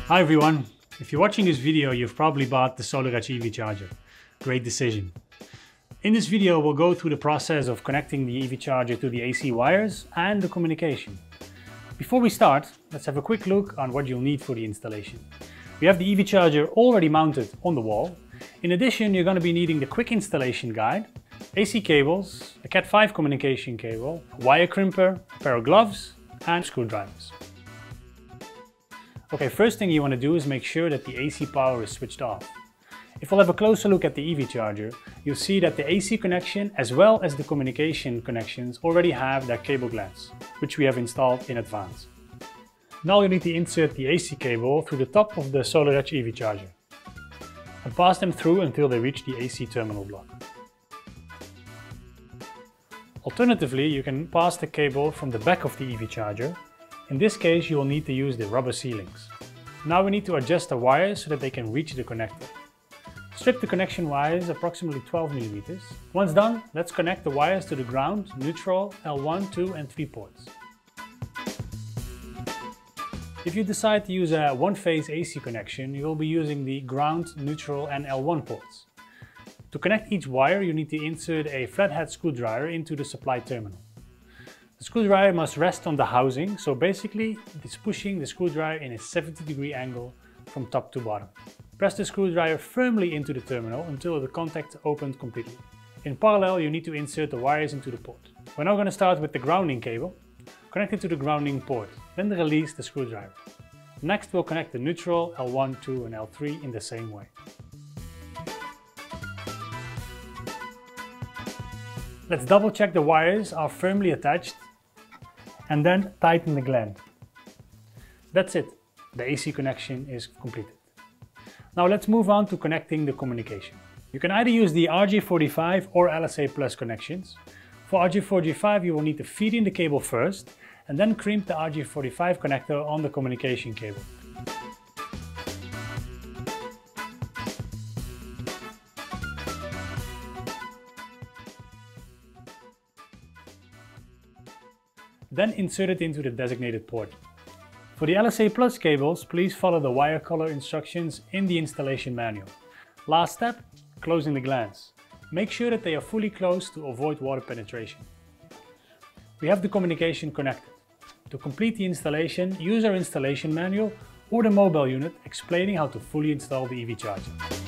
Hi everyone, if you're watching this video you've probably bought the SolarEdge EV charger. Great decision. In this video we'll go through the process of connecting the EV charger to the AC wires and the communication. Before we start, let's have a quick look on what you'll need for the installation. We have the EV charger already mounted on the wall. In addition, you're going to be needing the quick installation guide, AC cables, a Cat5 communication cable, wire crimper, a pair of gloves and screwdrivers. Okay, first thing you want to do is make sure that the AC power is switched off. If we'll have a closer look at the EV charger, you'll see that the AC connection as well as the communication connections already have their cable glands, which we have installed in advance. Now you need to insert the AC cable through the top of the SolarEdge EV charger and pass them through until they reach the AC terminal block. Alternatively, you can pass the cable from the back of the EV charger. In this case, you will need to use the rubber C-links. Now we need to adjust the wires so that they can reach the connector. Strip the connection wires approximately 12 mm. Once done, let's connect the wires to the ground, neutral, L1, 2 and 3 ports. If you decide to use a one-phase AC connection, you will be using the ground, neutral and L1 ports. To connect each wire, you need to insert a flathead screwdriver into the supply terminal. The screwdriver must rest on the housing, so basically it's pushing the screwdriver in a 70-degree angle from top to bottom. Press the screwdriver firmly into the terminal until the contact opened completely. In parallel, you need to insert the wires into the port. We're now going to start with the grounding cable. Connect it to the grounding port, then release the screwdriver. Next we'll connect the neutral, L1, 2 and L3 in the same way. Let's double check the wires are firmly attached and then tighten the gland. That's it, the AC connection is completed. Now let's move on to connecting the communication. You can either use the RJ45 or LSA Plus connections. For RJ45 you will need to feed in the cable first and then crimp the RJ45 connector on the communication cable. Then insert it into the designated port. For the LSA Plus cables, please follow the wire color instructions in the installation manual. Last step, closing the glands. Make sure that they are fully closed to avoid water penetration. We have the communication connected. To complete the installation, use our installation manual or the mobile unit explaining how to fully install the EV charger.